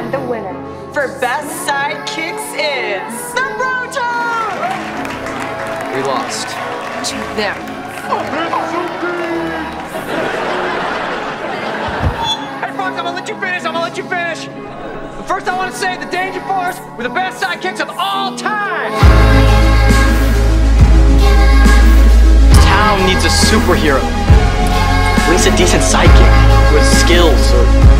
And the winner for Best Sidekicks is the Bro-Tones! We lost. To them. Hey, Fox, I'm gonna let you finish. But first, I want to say the Danger Force were the best sidekicks of all time. Town needs a superhero. Link's a decent sidekick with skills or